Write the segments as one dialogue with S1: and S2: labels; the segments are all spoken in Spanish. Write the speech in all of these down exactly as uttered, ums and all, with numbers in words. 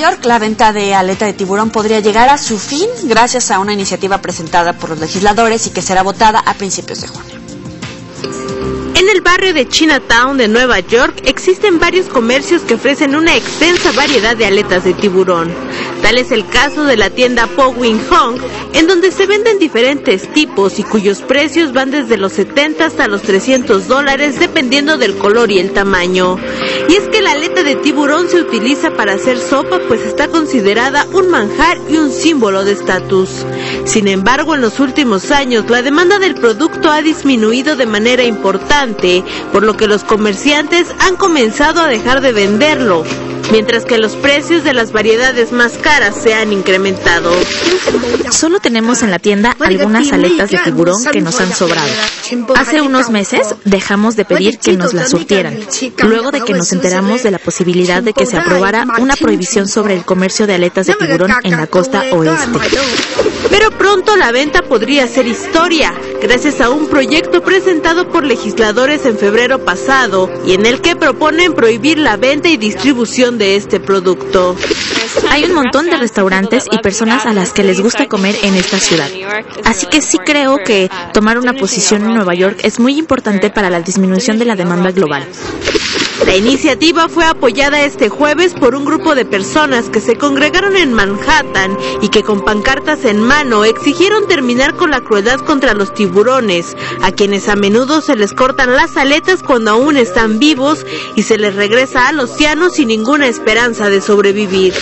S1: York, la venta de aleta de tiburón podría llegar a su fin gracias a una iniciativa presentada por los legisladores y que será votada a principios de junio.
S2: En el barrio de Chinatown de Nueva York existen varios comercios que ofrecen una extensa variedad de aletas de tiburón. Tal es el caso de la tienda Po Wing Hong, en donde se venden diferentes tipos y cuyos precios van desde los setenta hasta los trescientos dólares dependiendo del color y el tamaño. Y es que la aleta de tiburón se utiliza para hacer sopa, pues está considerada un manjar y un símbolo de estatus. Sin embargo, en los últimos años la demanda del producto ha disminuido de manera importante, por lo que los comerciantes han comenzado a dejar de venderlo, mientras que los precios de las variedades más caras se han incrementado.
S3: Solo tenemos en la tienda algunas aletas de tiburón que nos han sobrado. Hace unos meses dejamos de pedir que nos las surtieran, luego de que nos enteramos de la posibilidad de que se aprobara una prohibición sobre el comercio de aletas de tiburón en la costa oeste.
S2: Pero pronto la venta podría ser historia, gracias a un proyecto presentado por legisladores en febrero pasado y en el que proponen prohibir la venta y distribución de este producto.
S3: Hay un montón de restaurantes y personas a las que les gusta comer en esta ciudad. Así que sí creo que tomar una posición en Nueva York es muy importante para la disminución de la demanda global.
S2: La iniciativa fue apoyada este jueves por un grupo de personas que se congregaron en Manhattan y que con pancartas en mano exigieron terminar con la crueldad contra los tiburones, a quienes a menudo se les cortan las aletas cuando aún están vivos y se les regresa al océano sin ninguna esperanza de sobrevivir.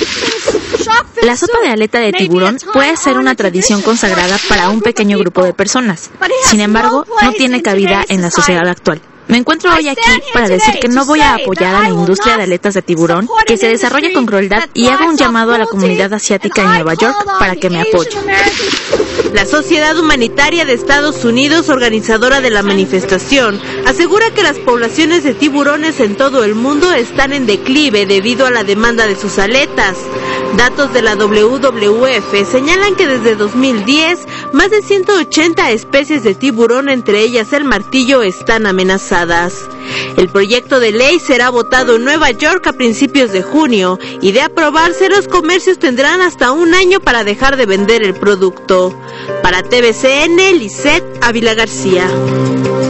S3: La sopa de aleta de tiburón puede ser una tradición consagrada para un pequeño grupo de personas. Sin embargo, no tiene cabida en la sociedad actual. Me encuentro hoy aquí para decir que no voy a apoyar a la industria de aletas de tiburón que se desarrolla con crueldad y hago un llamado a la comunidad asiática en Nueva York para que me apoye.
S2: La Sociedad Humanitaria de Estados Unidos, organizadora de la manifestación, asegura que las poblaciones de tiburones en todo el mundo están en declive debido a la demanda de sus aletas. Datos de la W W F señalan que desde dos mil diez, más de ciento ochenta especies de tiburón, entre ellas el martillo, están amenazadas. El proyecto de ley será votado en Nueva York a principios de junio y de aprobarse los comercios tendrán hasta un año para dejar de vender el producto. Para T V C N, Lisette Ávila García.